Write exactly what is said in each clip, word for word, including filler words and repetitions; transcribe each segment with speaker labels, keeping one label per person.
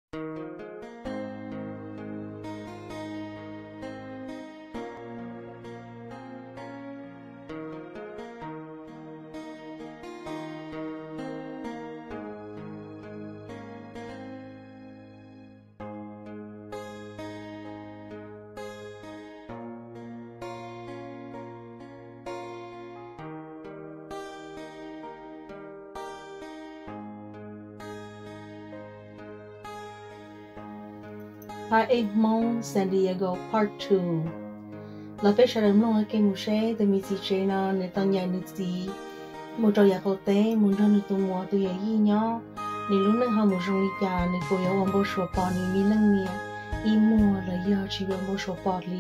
Speaker 1: Phab Ej Hmoob San Diego Part two. La pesha đầm long cái mù xe từ mi xì chế nó nên tao nhà nữ gì một trâu giặc hồ tế một trâu nữ tụ mùa tụ giặc gì nhó nên lúc nãy họ một trong lý cha nên cô giáo ông bố sửa bỏ nên mi lăng mía y mùa là do chỉ ông bố sửa bỏ li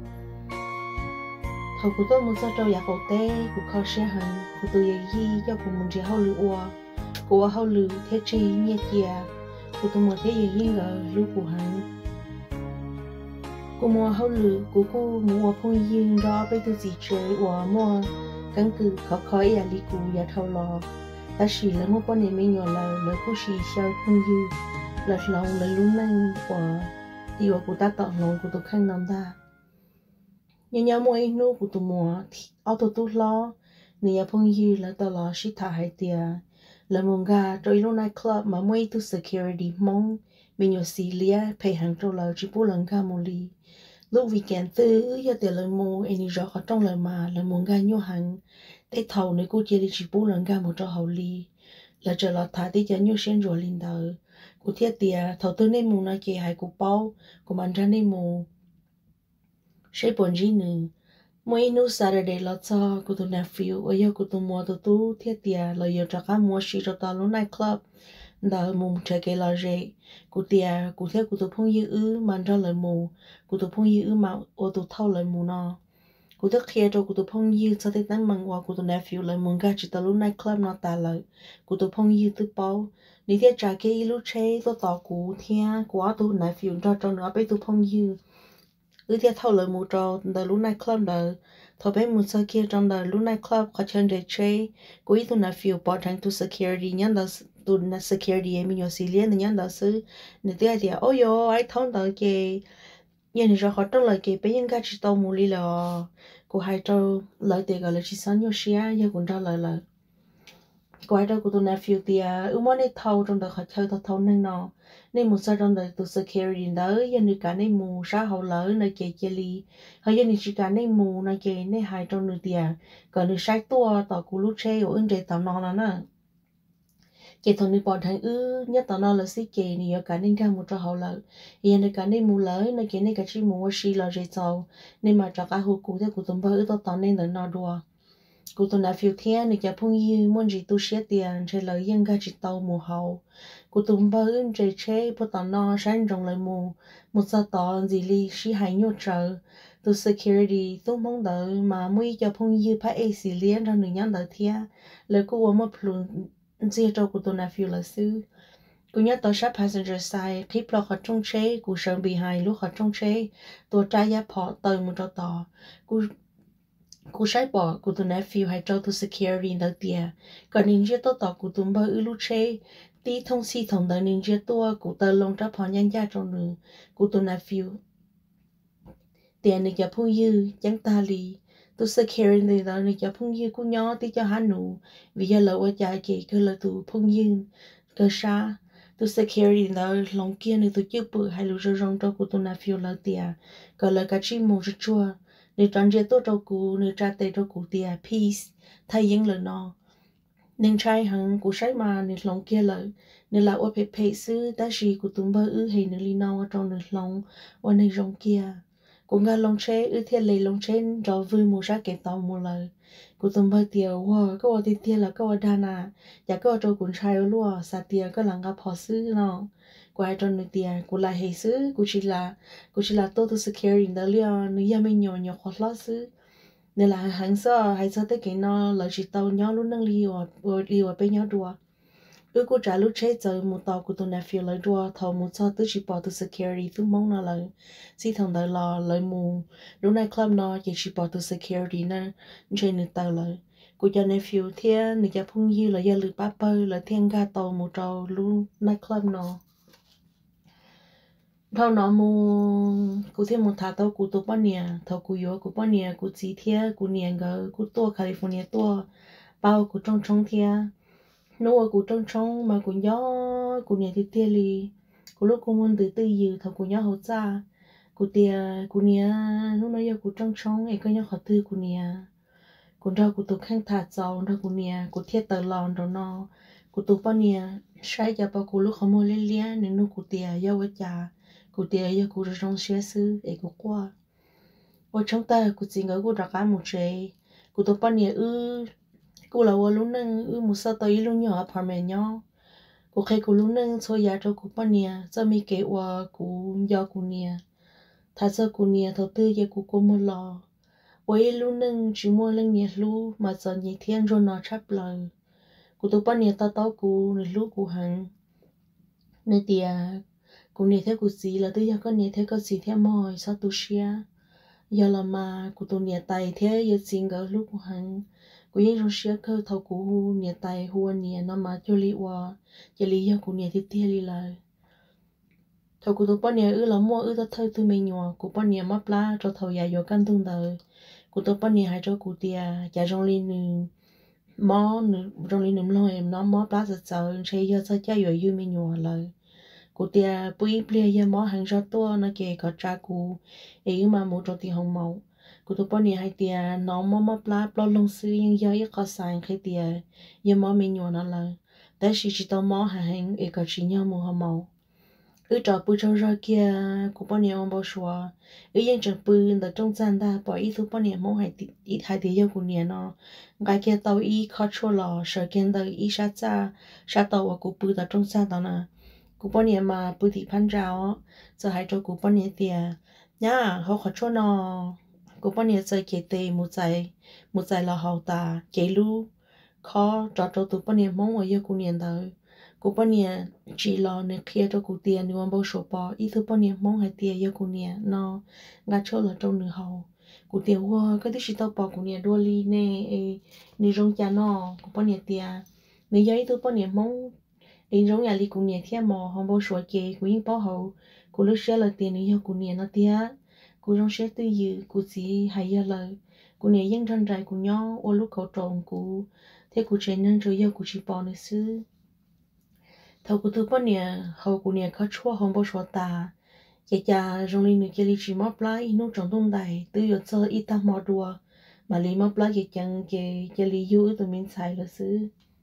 Speaker 1: thầu của tôi một trâu giặc hồ tế của khó xe hẳn của tụ giặc gì cho của một trẻ hậu lửa ua của hậu lửa thế chi nhẹ kia của tụ một thế giặc gì ngờ lúc của hắn cô mua hậu lửa cô cô mua phong dương đó bây tôi gì chơi và mua căn cứ khó khói à li cụ ya thâu lo ta chỉ là một con em nhỏ là lời cô chỉ sao phong dương là lòng là luôn năng của điều của ta tận lòng của tôi khăn nắm ta nhà nhà mua anh nô của tôi mua ao tôi tôi lo người phong dương là tôi lo chỉ thả hai tia là một gà rồi lúc này club mà mua tôi security mong mình nhỏ xì lia phải hàng trâu là chỉ bốn lần cả một ly lúc weekend tư giờ tiền lời mua anh đi rõ trong lời mà lời muốn gan nhau hàng để thầu này cô chia đi chỉ bốn lần gan một trò hậu ly là chờ lọt thả đi cho nhau sen rồi linh đời cô thiết tiền thầu tư nên mua nói kia hay cô bao cô mang ra nên mua sẽ buồn gì nữa mỗi nụ Saturday lọt cho cô tụi nephew ở giờ cô tụi mua tụi tu thiết tiền lời giờ cho các mua xí cho tao lúc night club đó mùng chơi cái là gì, cụ tia cụ theo cụ tụi phong dư ư mang ra lời mù, cụ tụi phong dư ư mà ô tụi thâu lời mù nó, cụ thức kia cho cụ tụi phong dư sau tới tăng măng qua cụ tụi nephew lời mùng gà chỉ tao lúc night club nó ta lời, cụ tụi phong dư tự bao, ní theo trả cái lúc chơi tôi tỏ cụ theo của tụi nephew cho cho nó bé tụi phong dư, ư theo thâu lời mù cho tao lúc night club đời, thâu bé mù sau kia trong đời lúc night club có chân để chơi, cụ ý tụi nephew bỏ thằng tụi security nhắn đó tụi na security em nhỏ xí liên nhá đó sư nên tôi thì ôi yo ai thon đó cái nhà này rồi họ trong lời cái bây giờ cái chỉ tao mua li là cô hai trâu lời tiền gọi là chỉ sáng nhỏ xí á giờ cũng ra lời là cô hai trâu của tụi nephew thì ưu món này thâu trong đời họ chơi thâu thâu nên nó nên một sao trong đời tụi security đó giờ này cả này mua sao hậu lỡ nơi cái chơi li họ giờ này chỉ cả này mua nơi cái này hai trâu nữa thì còn nữa sai tua tao cú lúc chơi ở bên đây tao nó là nè cái thằng này bỏ thằng ư nhất tao nói là xí kề này ở cả nên ra một trò hậu lợi hiện nay cả nên mua lớn nên cái này cả chỉ mua xí là dễ giàu nên mà cho cả hồ cụ theo cụ tụm bơ ư tao tao nên là nó đùa cụ tụm là phiêu thiên này cái phong yêu muốn gì tu sửa tiền chơi lợi dân cả chỉ tao mua hậu cụ tụm bơ ư chơi chơi bắt tao nó sáng trong lời mua một giờ tao gì li xí hay nhốt chờ tu security tu mong đợi mà mới cho phong yêu phải ai xí liên ra nửa nhắn đợi thia lời cô uống một plun giờ cho cô tôi nephew là sư cô nhớ tôi sát passenger side clip lo khỏi trong xe cô sợ bị hại lúc khỏi trong xe tôi trai giá phỏ tới một trò tỏ cô cô sai bỏ cô tôi nephew hay cho tôi security đầu tiên còn nên chưa tôi tỏ cô tôi bơ ư lúc xe tí thông si thông đời nên chưa tôi cô tôi lông ra phỏ nhanh ra trong nữa cô tôi nephew tiền này cho phong dư chẳng ta li tôi security đó này cho phong dư cô nhỏ tí cho hắn nụ vì giờ lỡ qua chạy kì cứ là tụ phong dư cơ sa tôi security đó lòng kia này tôi chưa bự hay lũ rong rong cho cô tôi nephew là tiền còn là cái chim mù rất chua này tròn chia tốt cho cô này tra tê cho cô tiền peace thay những lời nó nên trai hằng cô sai mà này lòng kia lợi nên là ô phê phê sư ta chỉ cô tụm bơ ư hay nữa li nào trong này lòng ô này rong kia cô ngã lông chế ư thiên lệ lông chế rồi vui mua ra cái tàu mua lời cô tụm bơ tiêu wow cái ô thiên là cái ô đa na và cái ô trâu cuốn trai luôn sa tiêu cái lăng gặp họ sư nó cô hai trâu nữ tiền cô là hệ sư cô chỉ là cô chỉ là tôi tôi security đó liền nữ gia mình nhỏ nhỏ khó lo sư nên là hàng xưa hay sao tới cái nó là chỉ tàu nhỏ luôn năng liều ở liều ở bên nhau đùa ư cô trả lúc chế giờ một tàu của tôi nephew lấy đua thầu một sao tới chỉ bỏ từ security tôi mong nó lời si thằng đời lo lời mù lúc này club nó chỉ chỉ bỏ từ security nè chơi nữ tàu lời cô cho nephew thiên nữ cho phong dư là giờ lừa ba bơ là thiên ga tàu một trâu luôn night club nó thâu nó mu cụ thêm một thà tao cụ tổ bao nhiêu thâu cụ yếu cụ bao nhiêu cụ chỉ thiê cụ niệm gờ cụ tua California tua bao cụ trong trong thiê nô cụ trong trong mà cụ nhớ cụ niệm thì thiê li cụ lúc cụ muốn từ từ dự thâu cụ nhớ hậu cha cụ tiề cụ niệm lúc nói giờ cụ trong trong ấy có nhớ khó tư cụ niệm cụ đâu cụ tổ khang thà giàu đâu cụ niệm cụ thiê tờ lòn đâu nó cụ tổ bao nhiêu sai giờ bao cụ lúc không mua lên liền nên nó cụ tiề giờ với cha cụ tiề giờ cụ trong xe sư ấy cụ qua ở trong ta cụ chỉ ngờ cụ đặt cái một chế cụ tổ bao nhiêu ư cụ là lúc nâng ư một sao tới lúc nhỏ apartment nhỏ cụ khai cụ lúc nâng thôi giờ cho cụ bao nhiêu cho mi kể qua cụ giờ cụ nia thật sự cụ nia đầu tư giờ cụ có một lò với lúc nâng chỉ mua lên nhiệt lu mà giờ nhiệt thiên rồi nó chấp lời cụ tổ bao nhiêu tao tao cụ nên lúc cụ hàng nên tiề cụ nia theo cụ gì là tôi giờ có nia theo có gì theo mồi sao tôi share giờ là mà cụ tổ nia tay thế giờ xin gỡ lúc cụ hàng cụ yên trong share cơ thầu cụ nia tay hùa nia nó mà cho li qua cho li giờ cụ nia thì tia li lại thầu cụ tổ bao nhiêu ư là mua ư tao thôi tôi mình nhọ cụ bao nhiêu mắp lá cho thầu nhà vô căn tung đời cụ tổ bao nhiêu hay cho cụ tia nhà trong li nữ mó nữ trong li nữ lo em nó mó lá giật giờ chơi giờ sao chơi vô yêu mình nhọ lại cụ tia bui bia giờ mó hàng cho tua nó kề có cha cụ ấy mà một trong tiền hồng màu cụ tổ bao nhiêu hay tia nó mó mắp lá bao lông sư nhưng giờ ít có sai khi tia giờ mó mình nhọ nó lạiแต่สิจิตมอหาเฮงเอกชิญญามูฮามาอือจอปืนเจ้าราเกียกูปะเนี่ยองบ่ชัวอือยังจังปืนแต่จงจันดาปออีทุปะเนี่ยมองให้ติอีไทยเดียวกูเนี่ยเนาะกายเกียเตาอีคอชัวหล่อเสเกนเตออีชาจ้าชาเตาว่ากูปืนแต่จงจันตอนน่ะกูปะเนี่ยมาปืนที่พันเจ้าจะให้เจ้ากูปะเนี่ยเตียย่าเขาขอชัวเนาะกูปะเนี่ยจะเกเตมูใจมูใจละเฮาตาเกลูkhó cho cho tụi bọn em mong ở giờ cũng nhận đời của bọn em chỉ lo nên kia cho cụ tiền nhưng mà bao số bỏ ít tụi bọn em mong hay tiền giờ cũng nhận nó ngã chỗ là trong nửa hậu cụ tiền hoa cái thứ chỉ tao bỏ cũng nhận đua li nè nè rong cha nó của bọn em tiền nè giờ ít tụi bọn em mong nè rong nhà li cũng nhận theo mò không bao số kề cũng yên bảo hậu cụ lúc xưa là tiền nè giờ cũng nhận nó tiền cụ rong xưa tư dự cụ chỉ hay giờ lời cụ nhận dân chân trái cụ nhỏ ô lúc cầu trộn cụ thế cụ chơi nên rồi giờ cụ chỉ bỏ nữa xứ thầu cụ thứ bao nhiêu hầu cụ nhiêu có chua không bao số ta cái cha trong linh nước cái lý chỉ móp lại nút trong đông đại từ giờ giờ ít ta mót đùa mà lý móp lại cái chẳng cái cái lý yêu từ mình xài là xứ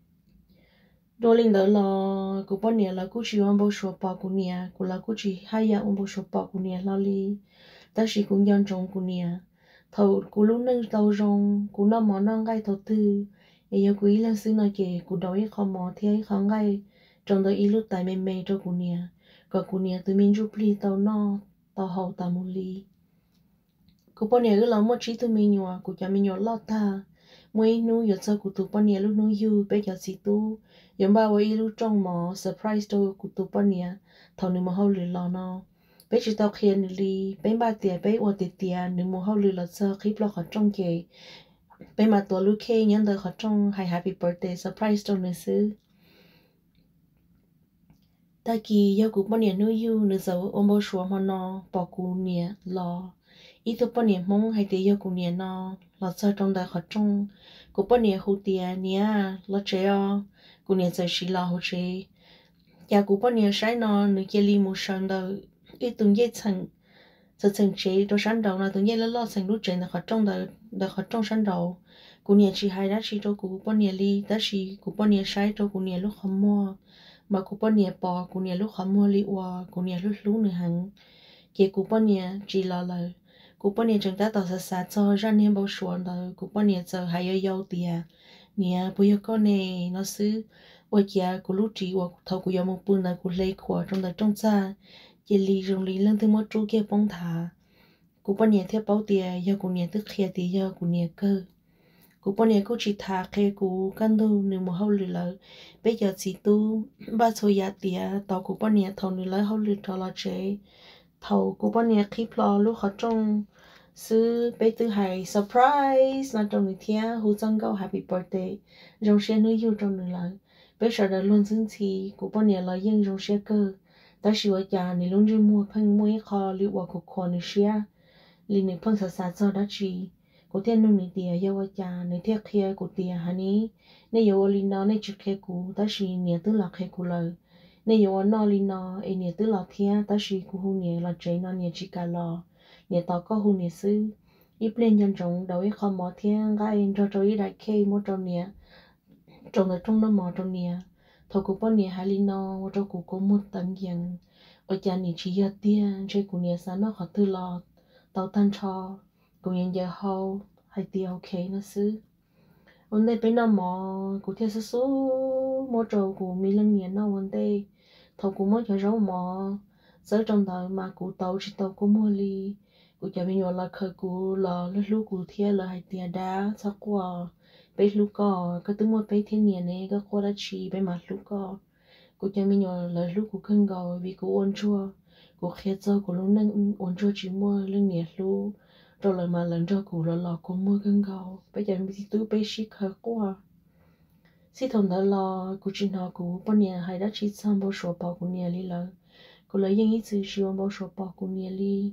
Speaker 1: đôi linh đó là cụ bao nhiêu là cụ chỉ không bao số bỏ cụ nhiêu cụ là cụ chỉ hai giờ không bao số bỏ cụ nhiêu là lý ta chỉ cũng dân trong cụ nhiêu thầu cụ lúc nâng tàu rong cụ nó món nâng gai thầu tư ấy giờ quý là xứ nói kể cụ đói không mò thế không gai trong đó ít lúc tại mềm mềm cho cụ nia còn cụ nia từ mình giúp li tàu no tàu hậu tàu mù li cụ bao nhiêu là một trí từ mình nhọ cụ cho mình nhọ lót ta mỗi nu giờ sau cụ tụ bao nhiêu lúc nu yêu bây giờ xí tu giờ bao ấy lúc trong mò surprise đâu cụ tụ bao nhiêu thầu nếu mà hậu lười lo no bây giờ tao khen li bây ba tiền bây ô tiền tiền nếu mà hậu lười lo sao khi lo khỏi trong kề bây màตัวลูกเคยังเดินเขาจ้องให้ happy birthday surprise ตรงนี้ซื้อตะกี้ยากูปนเนี่ยนู้ยูนึกจะอมบ่ชัวมันนอปอกูเนี่ยรออีตัวปนเนี่ยมองให้เดียกูเนี่ยนอเราจะตรงใดเขาจ้องกูปนเนี่ยหูเตียเนี่ยเราเจ้ากูเนี่ยจะชิลาหูเจยากูปนเนี่ยใช้นอนึกเกลีมูชันเดออีตุงเย่ชังจะถึงเจตัวฉันเรานะตัวเย่แล้วล่อสังรู้เจนเขาจ้องเดอเดอเขาจ้องฉันเรากูเนี่ยชีให้ได้ชีตัวกูปนเนี่ยลีแต่ชีกูปนเนี่ยใช้ตัวกูเนี่ยลูกขมัวmà cụ bao nhiêu bỏ cụ nhiêu lúc khám mua li qua cụ nhiêu lúc lúc nữa hẳn kia cụ bao nhiêu chỉ là lời cụ bao nhiêu chúng ta tạo ra sát cho ra nên bao xuân đời cụ bao nhiêu giờ hay ở giàu tiền nè bây giờ con này nó xứ ở kia cụ lúc chỉ hoặc thầu cụ giàu một bữa là cụ lấy khóa trong đời trong xa chỉ li dùng li lên từ một chỗ kia bông thả cụ bao nhiêu theo bao tiền giờ cụ nhiêu tức kia thì giờ cụ nhiêu cơ cụ bao nhiêu cụ chỉ thả khi cụ căn đâu nếu mà hậu lười lời bây giờ chỉ tu ba số giá tiền tàu cụ bao nhiêu thầu lười lời hậu lười cho là chế thầu cụ bao nhiêu khi lo lúc họ trong sư bây tư hay surprise là trong người thia hú dân câu happy birthday trong xe nữ yêu trong người lời bây giờ đã luôn dưng thì cụ bao nhiêu là dân trong xe cơ ta chỉ ở nhà này luôn đi mua phăng mua kho liệu vào cuộc kho này xia liền này phăng sạt sạt cho đã chỉ của thiên nông này tiề yêu ở nhà này thiết kia của tiề hà ní này yêu linh nó này chụp kia của ta chỉ nhẹ tư lạc kia của lời này yêu nó linh nó ấy nhẹ tư lạc kia ta chỉ của hu nhẹ là trái nó nhẹ chỉ cả lò nhẹ tao có hu nhẹ sư ít lên nhân trọng đầu ấy không mò thiên gai cho cho ít đại kê một trong nhẹ trong là trong nó mò trong nhẹ thầu của bọn nhẹ hai linh nó cho của có một tầng giang ở nhà này chỉ giờ tiền chơi của nhẹ sáng nó khó tư lò tao tan cho của nhân giờ hậu hay tiền ok nó sư vấn đề bên nó mò của thiên số số một trâu của mi lần nhẹ nó vấn đề thầu của mỗi cho rau mò giờ trong đời mà của tàu chỉ tàu của mua li của nhà mình là khởi của là lúc lúc của thiên là hay tiền đá chắc qua bây lúc có cái tiếng một bây thiên nhẹ này cái qua đã chỉ bây mà lúc có của nhà mình là lúc của cơn gạo vì của ôn chua của khét giờ của lúc nâng ôn chua chỉ mua lưng nhẹ lúc rồi lại mà lần cho của là lò của mua cơn gạo bây giờ mình tự bây ship khởi qua si thằng đó là của chị họ của bọn nhà hay đã chỉ xong bao số bao của nhà li là của lấy những ý sự chịu bao số bao của nhà li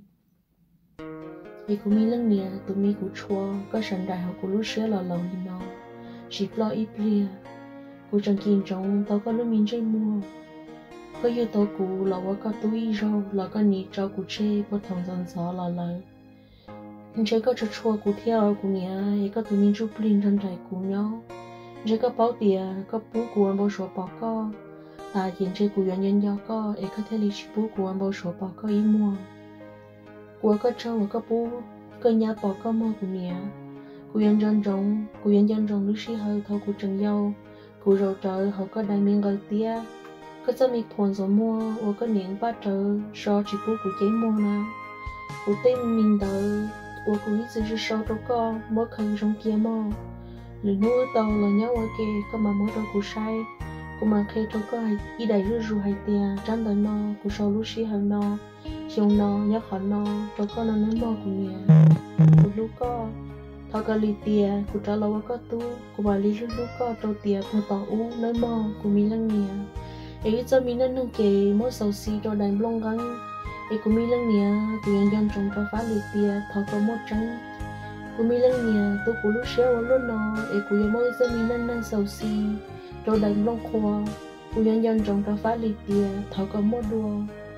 Speaker 1: vì của mình lưng nhà tụi mình của chua có sẵn đại học của lúc xưa là lâu đi nó chỉ lo ít lia của chẳng kinh trong tao có lúc mình chơi mua có yêu tao của làว่าcó túi rau là có nhị rau của chơi bắt thằng dân gió là lời chơi có cho chua của theo của nhà có tụi mình chụp linh trong trái của nhau chơi có bao tiền có bố của anh bao số bao co ta hiện chơi của nhân nhân do co ấy có thể lấy bố của anh bao số bao co ý mua của có trâu có bố có nhà bao co mua của nhà của nhân dân rồng của nhân dân rồng lúc xí hơi thâu của trần dâu của rau trời họ có đại miếng gạo tia có cho mình thuần rồi mua và có những ba trời so chỉ bố của chế mua nào của tên mình đợi và của ít sự sau đó có mỗi khăn trong kia mua lửa nuôi tàu là nhau ở kia có mà mỗi đâu của sai của mà khi trong có ít đầy rú rú hay tiền tránh đời nó của sau lúc xí hơi nó chiều nó nhớ khó nó cho con nó nếm mò của nhà của lúc có thao cái lì tiền của cháu lâu có tu của bà lì lúc lúc có trâu tiền của tàu u nếm mò của mình lăng nhà ấy cho mình nên nâng kề mỗi sầu xì cho đánh lông găng ấy của mình lăng nhà của nhân dân trong cho phá lì tiền thao có một trắng của mình lăng nhà tôi của lúc xéo luôn nó ấy của nhân mỗi cho mình nên nâng sầu xì cho đánh lông khoa của nhân dân trong cho phá lì tiền thao có một đua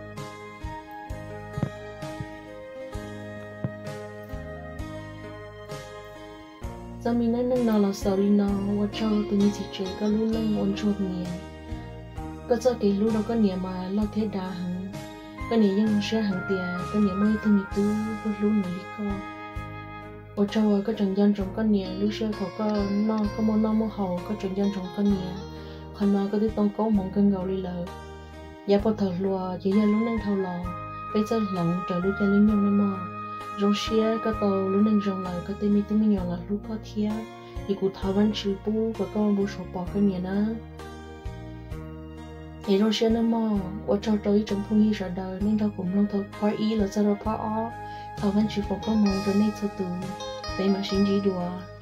Speaker 1: cho mình nên nâng nó là sầu đi nó và cho tôi như chị chế có luôn nâng ôn chốt nhẹ có cho cái lúc đó có nhẹ mà lo thế đà hằng có nhẹ nhưng sẽ hằng tiền có nhẹ mới tôi nghĩ tôi lúc lúc này đi co và cho có trần dân trong có nhẹ lúc sẽ có có nó có một nó một hậu có trần dân trong có nhẹ còn nó có thể tông có mong cơn gạo đi lợ giá bao thở lùa chỉ là lúc nâng thâu lò bây giờ lặng trời lúc cho linh nhung lên mò rong xia có tàu lúc nâng rong lại có tên mi tên mi nhỏ là lúc có thia thì cụ tháo văn chữ bu và con bu sổ bỏ cái nhẹ nữa thì rong xia nó mò và cho tới trong phong hi sợ đời nên cho cũng long thâu khỏi ý là sao đâu phá ó tháo văn chữ bỏ có mong rồi nên cho từ vậy mà xin gì đùa